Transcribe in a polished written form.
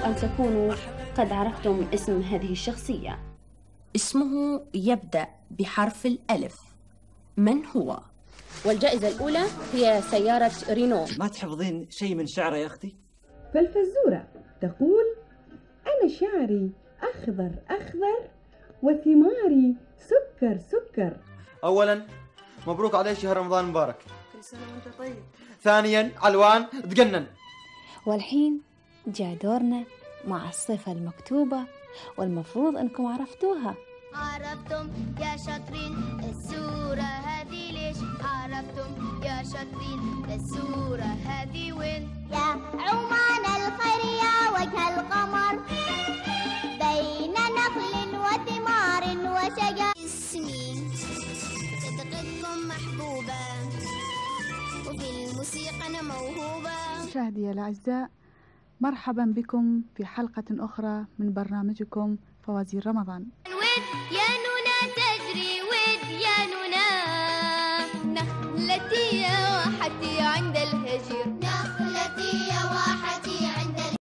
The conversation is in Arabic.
أن تكونوا قد عرفتم اسم هذه الشخصية. اسمه يبدأ بحرف الألف. من هو؟ والجائزة الأولى هي سيارة رينو. ما تحفظين شيء من شعره يا أختي؟ فالفزورة تقول: أنا شعري أخضر أخضر وثماري سكر سكر. أولا مبروك عليه شهر رمضان مبارك، كل سنة وانت طيب. ثانيا علوان تجنن. والحين جاء دورنا مع الصفة المكتوبة، والمفروض أنكم عرفتوها. عرفتم يا شاطرين السورة هذه ليش؟ عرفتم يا شاطرين السورة هذه وين؟ يا عمان الخير يا وجه القمر بين نخل وثمار وشجر. اسمي صدقتكم محبوبة وفي الموسيقى أنا موهوبة. مشاهدي الأعزاء، مرحبا بكم في حلقة أخرى من برنامجكم فوازير رمضان. يا نونا تجري